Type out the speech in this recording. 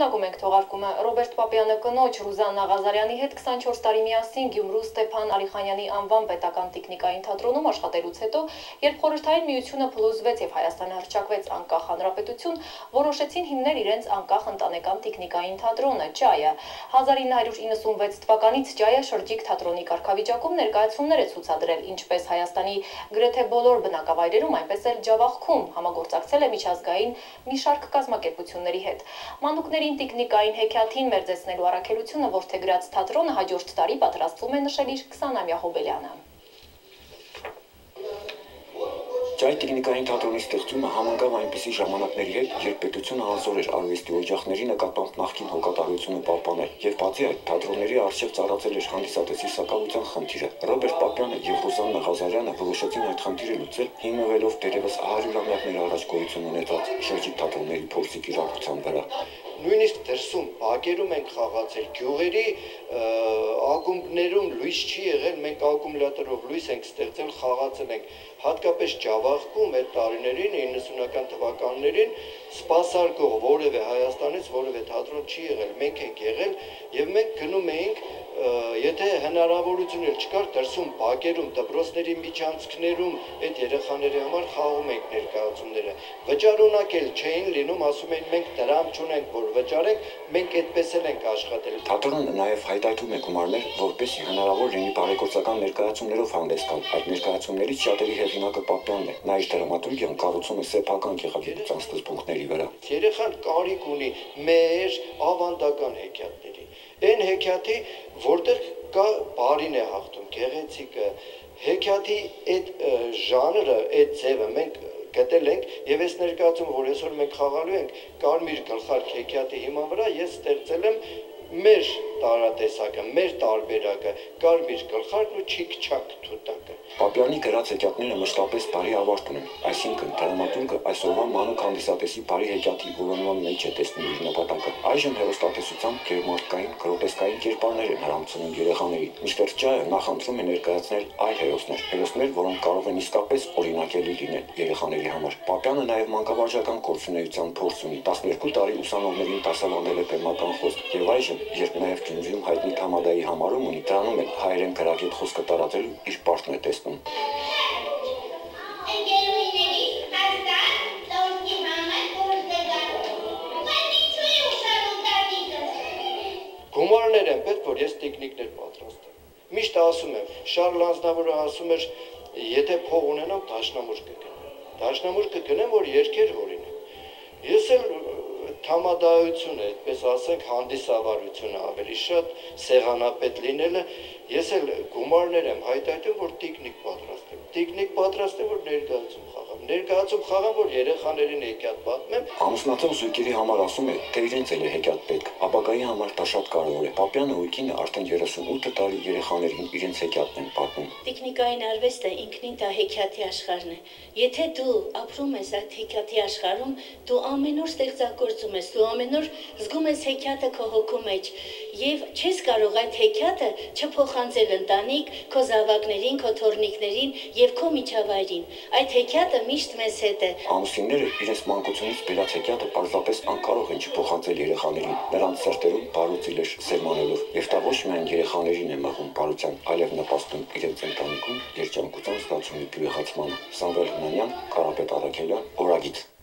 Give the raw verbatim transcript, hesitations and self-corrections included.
Նագում ենք թողարկումը Ռոբերտ Պապյանը կնոջ Ռուզաննա Ղազարյանի հետ քսանչորս տարի միասին Գյումրու Ստեփան Ալիխանյանի անվան պետական տեխնիկային թատրոնում աշխատելուց հետո, երբ Խորհրդային Միությունը փլուզվեց եւ Հայաստանը հռչակվեց անկախ հանրապետություն, որոշեցին հիմնել իրենց անկախ ընտանեկան տեխնիկային թատրոնը Ճայը։ հազար ինը հարյուր իննսունվեց թվականից Ճայը շրջիկ թատրոնի կարգավիճակում ներկայացումներ է ցուցադրել ինչպես Հայաստանի գրեթե բոլոր բնակավայրերում, այնպես էլ Ջավախքում, համագործակցել է միջազգային մի շարք կազմակերպությունների հետ։ Մանուկներին տեխնիկային հեքիաթին մերձեցնելու առաքելությունը որդեգրած թատրոնը հաջորդ տարի պատրաստվում է նշել իր քսանամյա հոբելյանը։ Ճայ տեխնիկային թատրոնի ստեղծումը համընկավ այնպիսի ժամանակների հետ, երբ պետությունը անզոր էր արվեստի օջախների նկատմամբ նախկին հոգատարությունը պահպանել, եւ բացի այդ թատրոնների առջև ծառացել էր հանդիսատեսի սակավության խնդիրը։ Ռոբերտ Պապյանը եւ Ռուզաննա Ղազարյանը որոշեցին այդ խնդիրը լուծել, հիմնվելով դերևս հարյուրամյակներ առաջ գոյություն ունեցած շրջիկ թատրոնների փորձի կիրառության վրա։ Նույնիսկ դրսում բակերում ենք խաղացել, գյուղերի ակումբներում լույս չի եղել, մենք ակումուլյատորով լույս ենք ստեղծել, խաղացել ենք, հատկապես Ջավախքում այդ տարիներին իննսունական թվականներին սպասարկող որևէ Հայաստանից որևէ թատրոն չի եղել, մենք ենք եղել եւ մենք գնում էինք, եթե հնարավորություն էլ չկար, դրսում բակերում, դպրոցների միջանցքներում այդ երեխաների համար խաղում ենք ներկայացումները։ Վճարունակ էլ չէին լինում, ասում էին մենք դրամ չունենք, որ վճարենք, մենք այդպես էլ ենք աշխատել։ Թատրոնը նաև հայտարարում է գումարներ, որպեսզի հնարավոր լինի բարեգործական ներկայացումներով հանդես գալ։ Այդ ներկայացումներից շատերի հեղինակը Պապյանն է։ Նա իր դրամատուրգիան կառուցում է սեփական գեղագիտության սկզբունքների վրա։ Երեխան կարիք ունի մեր ավանդական հեքիաթների։ Այն հեքիաթի, որտեղ կա բարին է հաղթում, գեղեցիկը, հեքիաթի այդ ժանրը, այդ ձևը մենք գտել ենք եւ այս ներկայացումը, որ այսօր մենք խաղալու ենք, Կարմիր գլխարկ հեքիաթի հիման վրա ես ստեղծել եմ մեր տարատեսակը, մեր տարբերակը, Կարմիր գլխարկն ու չիկ-չակ թութակը։ Պապյանի գրած հեքիաթները մշտապես բարի ավարտ ունեն, այսինքն դրամատուրգը այսօրվա մանուկ հանդիսատեսի բարի հեքիաթի որոնման մեջ է տեսնում իր նպատակը։ Այժմ հեռուստատեսությամբ գերմարտկային, գրոտեսկային կերպարներ են հрамցնում երեխաներին, մինչդեռ Ճայը նախընտրում է ներկայացնել այլ հերոսներ, հերոսներ, որոնք կարող են իսկապես օրինակելի լինել երեխաների համար։ Պապյանը նաև մանկավարժական գործունեության փորձ ունի, տասներկու տարի ուսանողներին դասավանդել է բեմական խոսք եւ այժմ, երբ նաև Գյումրիում հայտնի Թամադայի համարում ունի, դրանում է հայերեն գրագետ խոսքը տարածելու իր պարտն է տեսնում։ Գումարներ են պետք, որ ես տեխնիկներ պատրաստեմ։ Միշտ ասում եմ, Շարլ Ազնավուրը ասում էր, եթե փող ունենամ, դաշնամուր կգնեմ։ Դաշնամուր կգնեմ, որ երկեր հորինեմ։ Ես էլ Թամադայությունը, այդպես ասենք, հանդիսավարությունը ավելի շատ սեղանապետ լինելը, ես էլ գումարներ եմ հայտարարում, որ տեխնիկ պատրաստեմ։ Տեխնիկ պատրաստեմ, որ ներկայացում խաղամ։ Ներկայացում խաղամ, որ երեխաներին հեքիաթ պատմեմ։ Ամուսնացող զույգերի համար ասում է, թե իրենց էլ է հեքիաթ պետք։ Ապագայի համար դա շատ կարևոր է։ Պապյանը ու կինը արդեն երեսունութ տարի երեխաներին իրենց հեքիաթն են պատմում։ Տեխնիկային արվեստը ինքնին դա հեքիաթի աշխարհն է։ Եթե դու ապրում ես այդ հեքիաթի աշխարհում, դու ամեն օր ստեղծագործում ես, դու ամեն օր զգում ես հեքիաթը քո հոգու մեջ եւ չես կարող այդ հեքիաթը չփոխանցել ընտանիք, քո զավակներին, քո թոռնիկներին եւ քո միջավայրին։ Այդ հեքիաթը միշտ մեզ հետ է։ Ամուսինները իրենց մանկությունից բերած հեքիաթը պարզապես անկարող են չփոխանցել երեխաներին, նրանց սրտերում բարուծիլեր սերմանելով։ Եվ դա ոչ միայն երեխաներին է մղում բարության, այլև նպաստում իրենց ընտանիքում երջանկության զգացումի բյուրեղացմանը։ Սամվել Հունանյան, Կարապետ Առաքելյան, Օրագիծ։